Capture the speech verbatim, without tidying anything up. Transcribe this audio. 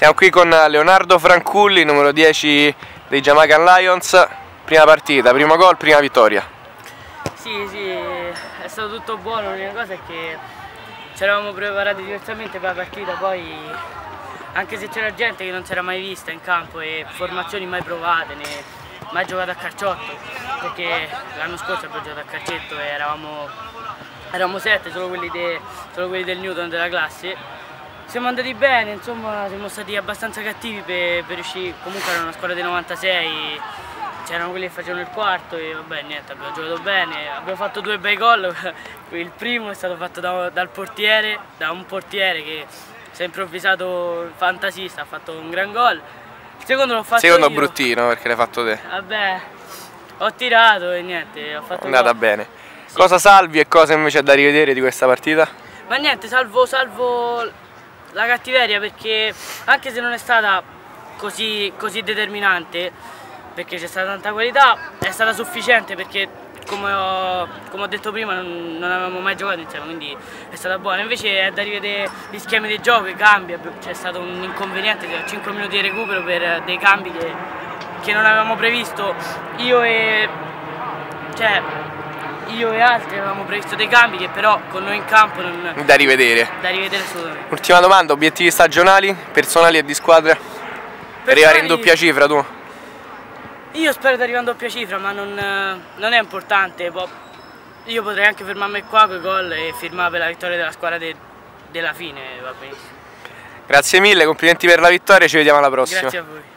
Siamo qui con Leonardo Franculli, numero dieci dei Jamaican Lions. Prima partita, primo gol, prima vittoria. Sì, sì, è stato tutto buono. L'unica cosa è che ci eravamo preparati diversamente per la partita, poi anche se c'era gente che non si era mai vista in campo e formazioni mai provate, né mai giocato a calciotto, perché l'anno scorso abbiamo giocato a calcetto e eravamo, eravamo sette, solo quelli, de, solo quelli del Newton della classe. Siamo andati bene, insomma, siamo stati abbastanza cattivi per, per riuscire. Comunque era una squadra dei novantasei, c'erano quelli che facevano il quarto e vabbè, niente, abbiamo giocato bene, abbiamo fatto due bei gol. Il primo è stato fatto da, dal portiere, da un portiere che si è improvvisato fantasista, ha fatto un gran gol. Il secondo l'ho fatto Secondo io. Bruttino, perché l'hai fatto te. Vabbè, ho tirato e niente, ho fatto È andata gol. bene. Sì. Cosa salvi e cosa invece è da rivedere di questa partita? Ma niente, salvo, salvo la cattiveria, perché anche se non è stata così, così determinante, perché c'è stata tanta qualità, è stata sufficiente perché come ho, come ho detto prima non, non avevamo mai giocato insieme, quindi è stata buona. Invece è da rivedere gli schemi di gioco, i cambi, c'è stato un inconveniente, cinque minuti di recupero per dei cambi che, che non avevamo previsto. Io e, cioè, io e altri avevamo previsto dei cambi che però con noi in campo non... Da rivedere. Da rivedere assolutamente. Ultima domanda, obiettivi stagionali, personali e di squadra? Per arrivare in doppia cifra tu? Io spero di arrivare in doppia cifra, ma non, non è importante. Io potrei anche fermarmi qua con i gol e firmare per la vittoria della squadra de, della fine, va benissimo. Grazie mille, complimenti per la vittoria, ci vediamo alla prossima. Grazie a voi.